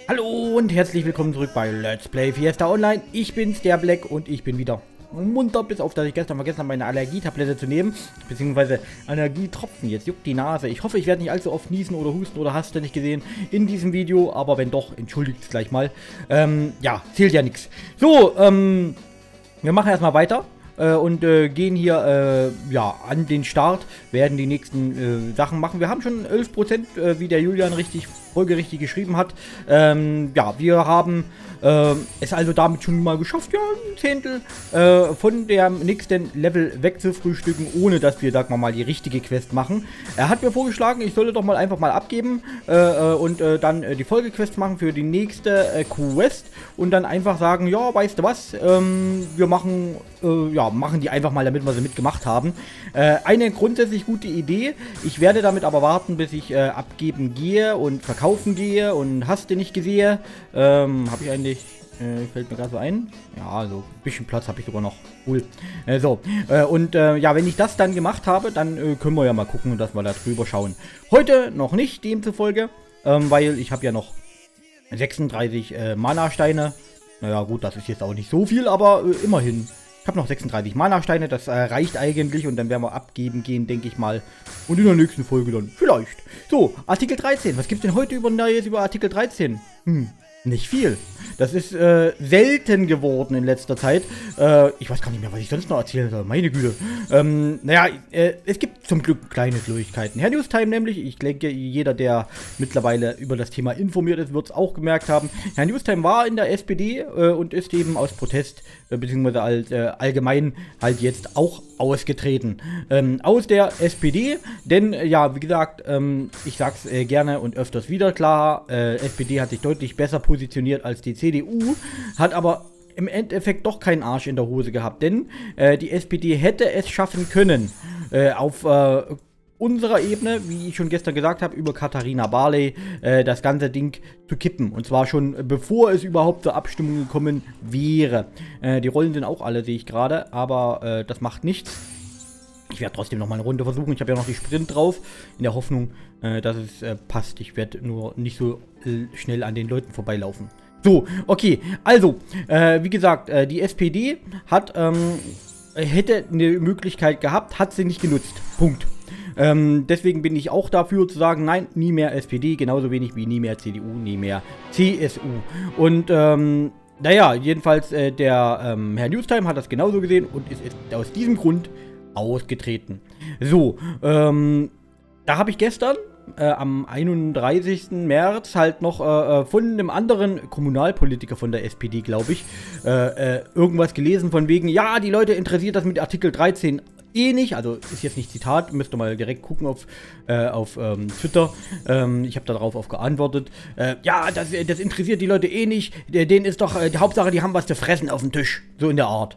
Hallo und herzlich willkommen zurück bei Let's Play Fiesta Online. Ich bin's, der Black, und ich bin wieder munter, bis auf, dass ich gestern vergessen habe, meine Allergietablette zu nehmen, beziehungsweise Allergietropfen. Jetzt juckt die Nase. Ich hoffe, ich werde nicht allzu oft niesen oder husten oder hast du nicht gesehen in diesem Video, aber wenn doch, entschuldigt es gleich mal. Ja, zählt ja nichts. So, wir machen erstmal weiter. Und gehen hier ja, an den Start, werden die nächsten Sachen machen. Wir haben schon 11%, wie der Julian folgerichtig geschrieben hat. Ja, wir haben es also damit schon mal geschafft, ja, ein Zehntel von dem nächsten Level wegzufrühstücken, ohne dass wir, sagen wir mal, die richtige Quest machen. Er hat mir vorgeschlagen, ich solle doch mal einfach mal abgeben und dann die Folgequest machen für die nächste Quest und dann einfach sagen, ja, weißt du was, wir machen, ja, machen die einfach mal, damit wir sie mitgemacht haben. Eine grundsätzlich gute Idee. Ich werde damit aber warten, bis ich abgeben gehe und verkaufen gehe und hast du nicht gesehen. Habe ich eigentlich, fällt mir gerade so ein. Ja, also ein bisschen Platz habe ich sogar noch. Cool. Ja, wenn ich das dann gemacht habe, dann können wir ja mal gucken, dass wir da drüber schauen. Heute noch nicht, demzufolge, weil ich habe ja noch 36 Mana-Steine. Naja, gut, das ist jetzt auch nicht so viel, aber immerhin. Ich habe noch 36 Mana-Steine, das reicht eigentlich und dann werden wir abgeben gehen, denke ich mal. Und in der nächsten Folge dann vielleicht. So, Artikel 13. Was gibt's denn heute Neues über Artikel 13? Nicht viel. Das ist selten geworden in letzter Zeit. Ich weiß gar nicht mehr, was ich sonst noch erzählen soll. Meine Güte. Naja, es gibt zum Glück kleine Schwierigkeiten. Herr Newstime nämlich, ich denke, jeder, der mittlerweile über das Thema informiert ist, wird es auch gemerkt haben. Herr Newstime war in der SPD und ist eben aus Protest, beziehungsweise als allgemein halt jetzt auch ausgetreten. Aus der SPD, denn, ja, wie gesagt, ich sag's gerne und öfters wieder, klar, SPD hat sich deutlich besser positioniert als die CDU, hat aber im Endeffekt doch keinen Arsch in der Hose gehabt, denn die SPD hätte es schaffen können, auf unserer Ebene, wie ich schon gestern gesagt habe, über Katharina Barley, das ganze Ding zu kippen. Und zwar schon bevor es überhaupt zur Abstimmung gekommen wäre. Die Rollen sind auch alle, sehe ich gerade, aber das macht nichts. Ich werde trotzdem noch mal eine Runde versuchen. Ich habe ja noch die Sprint drauf, in der Hoffnung, dass es passt. Ich werde nur nicht so schnell an den Leuten vorbeilaufen. So, okay. Also, wie gesagt, die SPD hat, hätte eine Möglichkeit gehabt, hat sie nicht genutzt. Punkt. Deswegen bin ich auch dafür zu sagen, nein, nie mehr SPD, genauso wenig wie nie mehr CDU, nie mehr CSU. Und, naja, jedenfalls, der Herr Newstime hat das genauso gesehen und ist aus diesem Grund ausgetreten. So, da habe ich gestern am 31. März halt noch von einem anderen Kommunalpolitiker von der SPD, glaube ich, irgendwas gelesen von wegen, ja, die Leute interessiert das mit Artikel 13 eh nicht, also ist jetzt nicht Zitat, müsst ihr mal direkt gucken auf Twitter, ich habe darauf geantwortet, ja, das interessiert die Leute eh nicht, denen ist doch, die Hauptsache, die haben was zu fressen auf dem Tisch, so in der Art.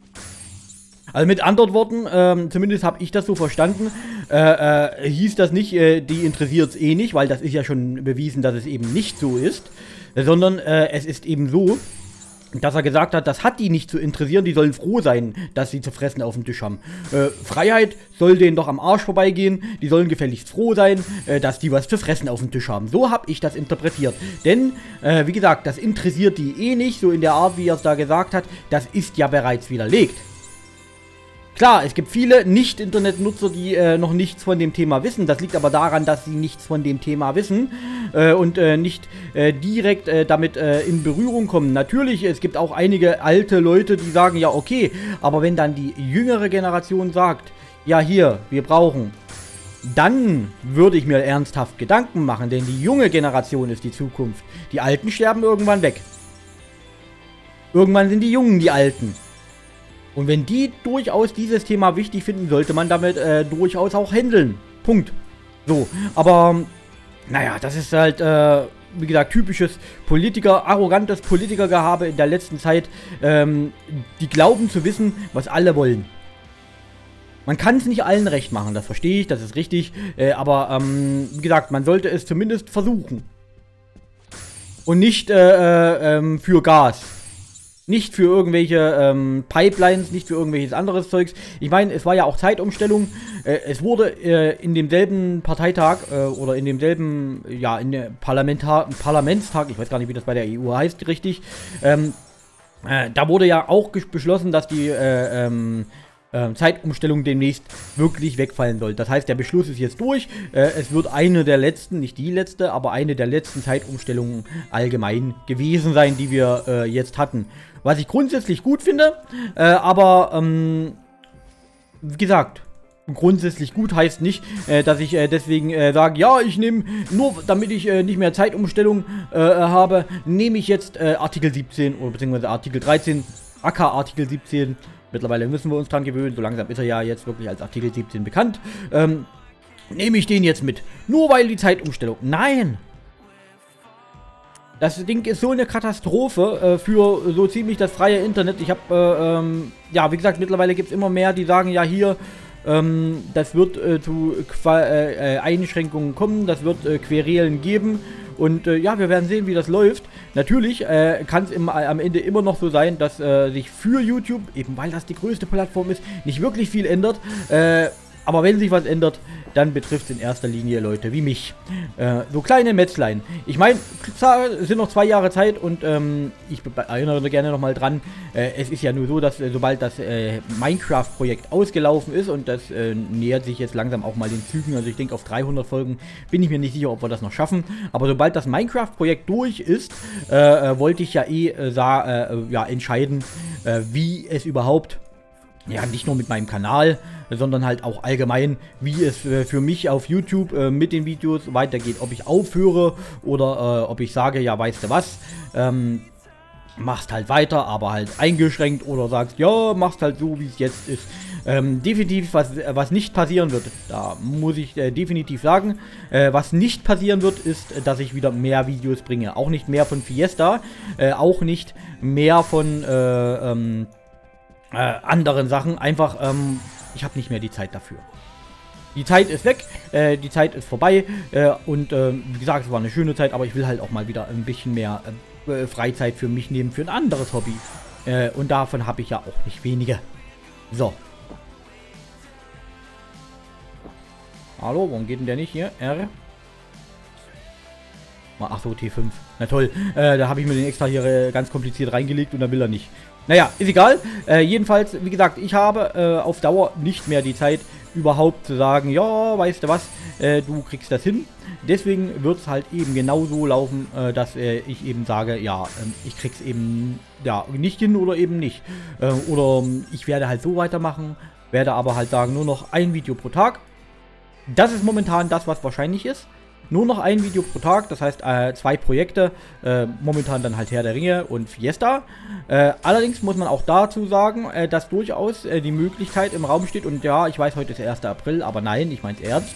Also mit anderen Worten, zumindest habe ich das so verstanden, hieß das nicht, die interessiert es eh nicht, weil das ist ja schon bewiesen, dass es eben nicht so ist, sondern es ist eben so, dass er gesagt hat, das hat die nicht zu interessieren, die sollen froh sein, dass sie zu fressen auf dem Tisch haben. Freiheit soll denen doch am Arsch vorbeigehen, die sollen gefälligst froh sein, dass die was zu fressen auf dem Tisch haben. So habe ich das interpretiert. Denn, wie gesagt, das interessiert die eh nicht, so in der Art, wie er es da gesagt hat, das ist ja bereits widerlegt. Klar, es gibt viele Nicht-Internet-Nutzer, die noch nichts von dem Thema wissen. Das liegt aber daran, dass sie nichts von dem Thema wissen und nicht direkt damit in Berührung kommen. Natürlich, es gibt auch einige alte Leute, die sagen, ja okay, aber wenn dann die jüngere Generation sagt, ja hier, wir brauchen, dann würde ich mir ernsthaft Gedanken machen, denn die junge Generation ist die Zukunft. Die Alten sterben irgendwann weg. Irgendwann sind die Jungen die Alten. Und wenn die durchaus dieses Thema wichtig finden, sollte man damit durchaus auch handeln. Punkt. So, aber naja, das ist halt, wie gesagt, typisches arrogantes Politikergehabe in der letzten Zeit. Die glauben zu wissen, was alle wollen. Man kann es nicht allen recht machen, das verstehe ich, das ist richtig. Aber, wie gesagt, man sollte es zumindest versuchen. Und nicht für Gas. Nicht für irgendwelche Pipelines, nicht für irgendwelches anderes Zeugs. Ich meine, es war ja auch Zeitumstellung. Es wurde in demselben Parteitag oder in demselben, ja, in der Parlamentstag, ich weiß gar nicht, wie das bei der EU heißt, richtig, da wurde ja auch beschlossen, dass die Zeitumstellung demnächst wirklich wegfallen soll. Das heißt, der Beschluss ist jetzt durch. Es wird eine der letzten, nicht die letzte, aber eine der letzten Zeitumstellungen allgemein gewesen sein, die wir jetzt hatten. Was ich grundsätzlich gut finde, aber wie gesagt, grundsätzlich gut heißt nicht, dass ich deswegen sage, ja, ich nehme, nur damit ich nicht mehr Zeitumstellung habe, nehme ich jetzt Artikel 17 oder beziehungsweise Artikel 13, AK Artikel 17. Mittlerweile müssen wir uns dran gewöhnen, so langsam ist er ja jetzt wirklich als Artikel 17 bekannt. Nehme ich den jetzt mit, nur weil die Zeitumstellung, nein! Das Ding ist so eine Katastrophe für so ziemlich das freie Internet. Ich habe, ja, wie gesagt, mittlerweile gibt es immer mehr, die sagen, ja, hier, das wird zu Einschränkungen kommen, das wird Querelen geben. Und ja, wir werden sehen, wie das läuft. Natürlich kann es am Ende immer noch so sein, dass sich für YouTube, eben weil das die größte Plattform ist, nicht wirklich viel ändert. Aber wenn sich was ändert, dann betrifft es in erster Linie Leute wie mich. So kleine Metzlein. Ich meine, es sind noch 2 Jahre Zeit und ich erinnere gerne nochmal dran, es ist ja nur so, dass sobald das Minecraft-Projekt ausgelaufen ist und das nähert sich jetzt langsam auch mal den Zügen, also ich denke auf 300 Folgen bin ich mir nicht sicher, ob wir das noch schaffen, aber sobald das Minecraft-Projekt durch ist, wollte ich ja ja, entscheiden, wie es überhaupt, ja, nicht nur mit meinem Kanal, sondern halt auch allgemein, wie es für mich auf YouTube mit den Videos weitergeht. Ob ich aufhöre oder ob ich sage, ja, weißt du was, machst halt weiter, aber halt eingeschränkt oder sagst, ja, machst halt so, wie es jetzt ist. Definitiv, was nicht passieren wird, da muss ich definitiv sagen, was nicht passieren wird, ist, dass ich wieder mehr Videos bringe. Auch nicht mehr von Fiesta, auch nicht mehr von anderen Sachen. Einfach, ich habe nicht mehr die Zeit dafür. Die Zeit ist weg, die Zeit ist vorbei und wie gesagt, es war eine schöne Zeit, aber ich will halt auch mal wieder ein bisschen mehr Freizeit für mich nehmen, für ein anderes Hobby. Und davon habe ich ja auch nicht wenige. So. Hallo, warum geht denn der nicht hier? R? Ach so, T5. Na toll, da habe ich mir den extra hier ganz kompliziert reingelegt und da will er nicht. Naja, ist egal. Jedenfalls, wie gesagt, ich habe auf Dauer nicht mehr die Zeit, überhaupt zu sagen, ja, weißt du was, du kriegst das hin. Deswegen wird es halt eben genauso laufen, dass ich eben sage, ja, ich krieg's eben ja, nicht hin oder eben nicht. Oder ich werde halt so weitermachen, werde aber halt sagen, nur noch ein Video pro Tag. Das ist momentan das, was wahrscheinlich ist. Nur noch ein Video pro Tag, das heißt 2 Projekte, momentan dann halt Herr der Ringe und Fiesta. Allerdings muss man auch dazu sagen, dass durchaus die Möglichkeit im Raum steht, und ja, ich weiß, heute ist der 1. April, aber nein, ich meine es ernst,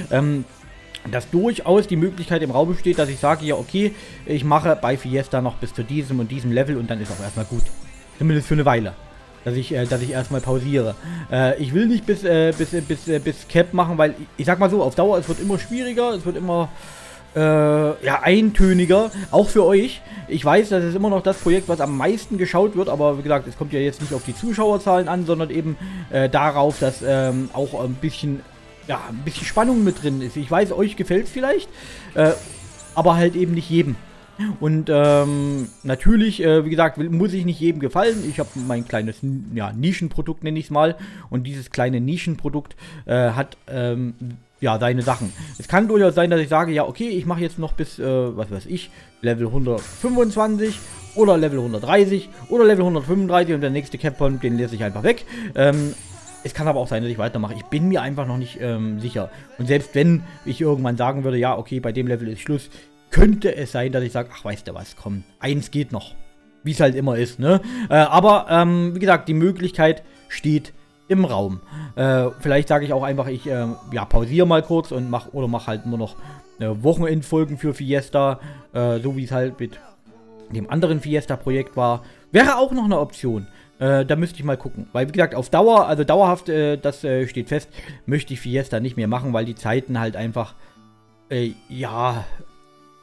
dass durchaus die Möglichkeit im Raum besteht, dass ich sage, ja okay, ich mache bei Fiesta noch bis zu diesem und diesem Level und dann ist auch erstmal gut. Zumindest für eine Weile. Dass ich erstmal pausiere. Ich will nicht bis Cap machen, weil, ich sag mal so, auf Dauer, es wird immer schwieriger, es wird immer, ja, eintöniger, auch für euch. Ich weiß, das ist immer noch das Projekt, was am meisten geschaut wird, aber wie gesagt, es kommt ja jetzt nicht auf die Zuschauerzahlen an, sondern eben darauf, dass auch ein bisschen, ja, ein bisschen Spannung mit drin ist. Ich weiß, euch gefällt es vielleicht, aber halt eben nicht jedem. Und natürlich, wie gesagt, muss ich nicht jedem gefallen. Ich habe mein kleines, ja, Nischenprodukt, nenne ich es mal. Und dieses kleine Nischenprodukt hat, ja, seine Sachen. Es kann durchaus sein, dass ich sage, ja, okay, ich mache jetzt noch bis, was weiß ich, Level 125 oder Level 130 oder Level 135 und der nächste Capcom, den lasse ich einfach weg. Es kann aber auch sein, dass ich weitermache. Ich bin mir einfach noch nicht sicher. Und selbst wenn ich irgendwann sagen würde, ja, okay, bei dem Level ist Schluss, könnte es sein, dass ich sage, ach, weißt du was, komm, eins geht noch. Wie es halt immer ist, ne? Aber, wie gesagt, die Möglichkeit steht im Raum. Vielleicht sage ich auch einfach, ich ja, pausiere mal kurz und mach halt nur noch Wochenendfolgen für Fiesta, so wie es halt mit dem anderen Fiesta-Projekt war. Wäre auch noch eine Option. Da müsste ich mal gucken. Weil, wie gesagt, auf Dauer, also dauerhaft, das steht fest, möchte ich Fiesta nicht mehr machen, weil die Zeiten halt einfach, ja,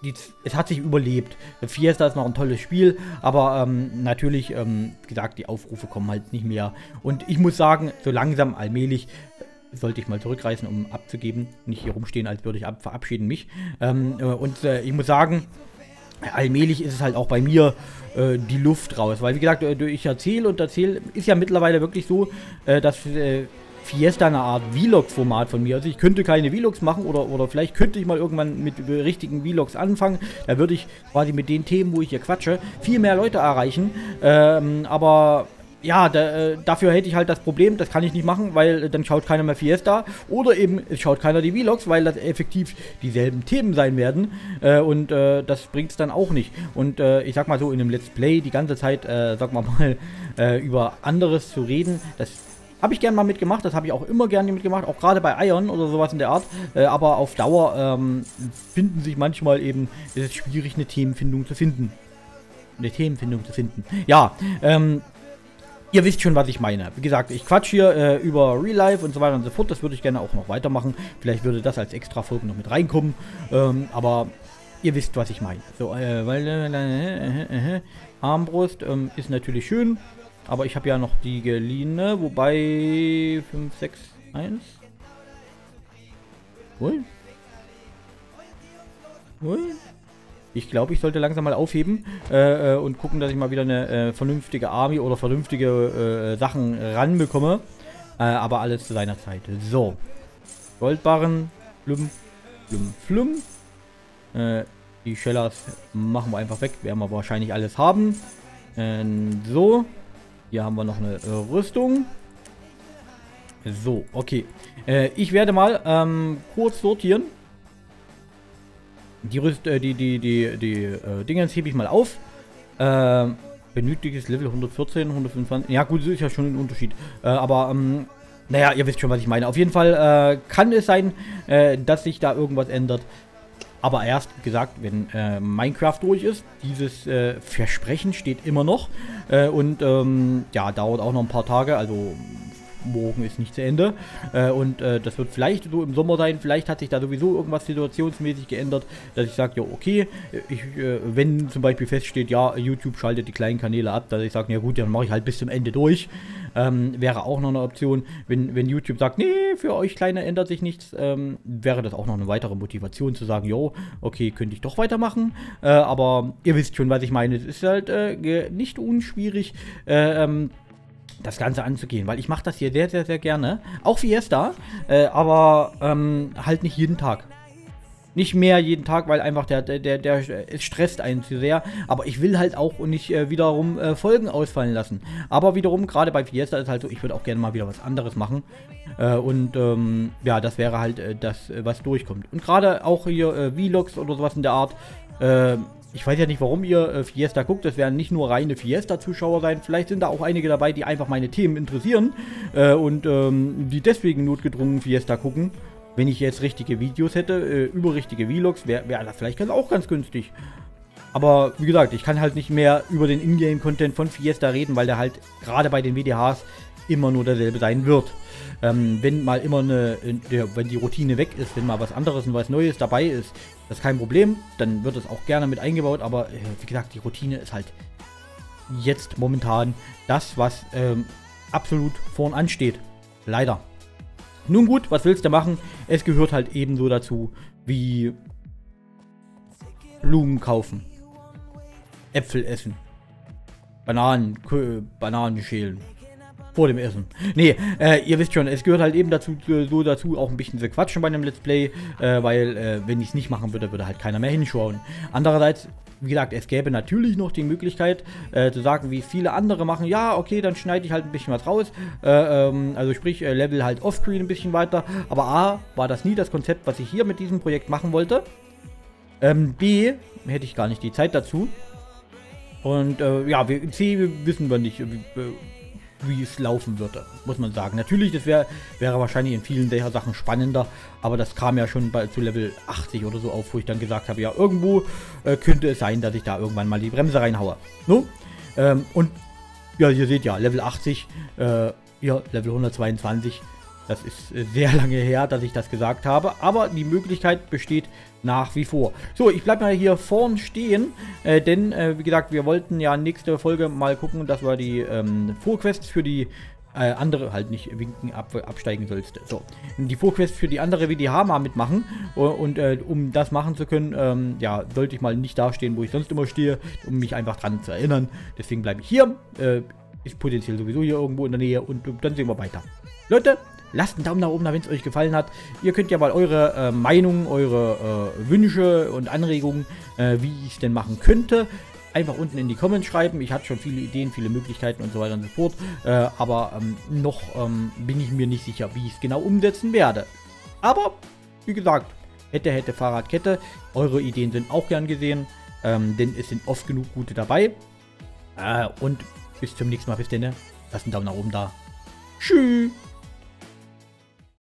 es hat sich überlebt. Fiesta ist noch ein tolles Spiel, aber natürlich, wie gesagt, die Aufrufe kommen halt nicht mehr. Und ich muss sagen, so langsam, allmählich, sollte ich mal zurückreißen, um abzugeben. Nicht hier rumstehen, als würde ich verabschieden mich. Ich muss sagen, allmählich ist es halt auch bei mir die Luft raus. Weil, wie gesagt, ich erzähle, ist ja mittlerweile wirklich so, dass Fiesta eine Art Vlog-Format von mir. Also ich könnte keine Vlogs machen oder vielleicht könnte ich mal irgendwann mit richtigen Vlogs anfangen. Da würde ich quasi mit den Themen, wo ich hier quatsche, viel mehr Leute erreichen. Aber ja, dafür hätte ich halt das Problem, das kann ich nicht machen, weil dann schaut keiner mehr Fiesta. Oder eben, es schaut keiner die Vlogs, weil das effektiv dieselben Themen sein werden. Das bringt es dann auch nicht. Und ich sag mal so, in einem Let's Play die ganze Zeit, sag mal, über anderes zu reden, das habe ich gern mal mitgemacht, das habe ich auch immer gerne mitgemacht, auch gerade bei Iron oder sowas in der Art. Aber auf Dauer finden sich manchmal eben, ist es schwierig, eine Themenfindung zu finden. Ja, ihr wisst schon, was ich meine. Wie gesagt, ich quatsch hier über Real Life und so weiter und so fort. Das würde ich gerne auch noch weitermachen. Vielleicht würde das als extra Folge noch mit reinkommen. Aber ihr wisst, was ich meine. So, Armbrust ist natürlich schön. Aber ich habe ja noch die geliehene, wobei 5, 6, 1. Ui. Ich glaube, ich sollte langsam mal aufheben und gucken, dass ich mal wieder eine vernünftige Army oder vernünftige Sachen ranbekomme. Aber alles zu seiner Zeit. So. Goldbarren. Flum. Die Schellers machen wir einfach weg. Werden wir wahrscheinlich alles haben. So. Hier haben wir noch eine Rüstung. So, okay. Ich werde mal kurz sortieren. Die Dingens hebe ich mal auf. Benötigtes Level 114, 125. Ja gut, das ist ja schon ein Unterschied. Naja, ihr wisst schon, was ich meine. Auf jeden Fall kann es sein, dass sich da irgendwas ändert. Aber erst, wie gesagt, wenn Minecraft durch ist. Dieses Versprechen steht immer noch. Ja, dauert auch noch ein paar Tage. Also morgen ist nicht zu Ende. Das wird vielleicht so im Sommer sein. Vielleicht hat sich da sowieso irgendwas situationsmäßig geändert, dass ich sage, ja okay, wenn zum Beispiel feststeht, ja, YouTube schaltet die kleinen Kanäle ab, dass ich sage, ja gut, dann mache ich halt bis zum Ende durch. Wäre auch noch eine Option. Wenn YouTube sagt, nee, für euch Kleine ändert sich nichts, wäre das auch noch eine weitere Motivation zu sagen, jo, okay, könnte ich doch weitermachen. Aber ihr wisst schon, was ich meine. Es ist halt nicht unschwierig, das Ganze anzugehen, weil ich mache das hier sehr, sehr, sehr gerne. Auch Fiesta, aber halt nicht jeden Tag. Nicht mehr jeden Tag, weil einfach es stresst einen zu sehr. Aber ich will halt auch nicht wiederum Folgen ausfallen lassen. Aber wiederum, gerade bei Fiesta ist halt so, ich würde auch gerne mal wieder was anderes machen. Ja, das wäre halt das, was durchkommt. Und gerade auch hier Vlogs oder sowas in der Art. Ich weiß ja nicht, warum ihr Fiesta guckt. Das werden nicht nur reine Fiesta-Zuschauer sein. Vielleicht sind da auch einige dabei, die einfach meine Themen interessieren. Die deswegen notgedrungen Fiesta gucken. Wenn ich jetzt richtige Videos hätte, über richtige Vlogs, wäre das vielleicht auch ganz günstig. Aber wie gesagt, ich kann halt nicht mehr über den Ingame-Content von Fiesta reden, weil der halt gerade bei den WDHs immer nur derselbe sein wird. Wenn mal immer wenn die Routine weg ist, wenn mal was anderes und was Neues dabei ist, das ist kein Problem, dann wird es auch gerne mit eingebaut, aber wie gesagt, die Routine ist halt jetzt momentan das, was absolut vorn ansteht. Leider. Nun gut, was willst du machen? Es gehört halt ebenso dazu, wie Blumen kaufen, Äpfel essen, Bananen schälen. Vor dem Essen. Nee, ihr wisst schon, es gehört halt eben dazu, auch ein bisschen zu quatschen bei einem Let's Play, weil, wenn ich es nicht machen würde, würde halt keiner mehr hinschauen. Andererseits, wie gesagt, es gäbe natürlich noch die Möglichkeit, zu sagen, wie viele andere machen, ja, okay, dann schneide ich halt ein bisschen was raus, also sprich, Level halt offscreen ein bisschen weiter, aber A, war das nie das Konzept, was ich hier mit diesem Projekt machen wollte, B, hätte ich gar nicht die Zeit dazu, und, ja, C, wissen wir nicht, wie es laufen würde, muss man sagen. Natürlich, das wäre wahrscheinlich in vielen der Sachen spannender, aber das kam ja schon zu Level 80 oder so auf, wo ich dann gesagt habe, ja, irgendwo könnte es sein, dass ich da irgendwann mal die Bremse reinhaue. No? Und ja, ihr seht ja, Level 80, ja, Level 122, Das ist sehr lange her, dass ich das gesagt habe, aber die Möglichkeit besteht nach wie vor. So, ich bleibe mal hier vorn stehen, denn, wie gesagt, wir wollten ja nächste Folge mal gucken, dass wir die Vorquests für die andere, halt nicht winken, absteigen sollst. So, die Vorquests für die andere WDH mal mitmachen und um das machen zu können, ja, sollte ich mal nicht dastehen, wo ich sonst immer stehe, um mich einfach dran zu erinnern. Deswegen bleibe ich hier, ist potenziell sowieso hier irgendwo in der Nähe und dann sehen wir weiter. Leute, lasst einen Daumen nach oben da, wenn es euch gefallen hat. Ihr könnt ja mal eure Meinungen, eure Wünsche und Anregungen, wie ich es denn machen könnte, einfach unten in die Comments schreiben. Ich hatte schon viele Ideen, viele Möglichkeiten und so weiter und so fort. Aber noch bin ich mir nicht sicher, wie ich es genau umsetzen werde. Aber, wie gesagt, hätte, Fahrradkette. Eure Ideen sind auch gern gesehen, denn es sind oft genug gute dabei. Und bis zum nächsten Mal. Bis dann. Lasst einen Daumen nach oben da. Tschüss.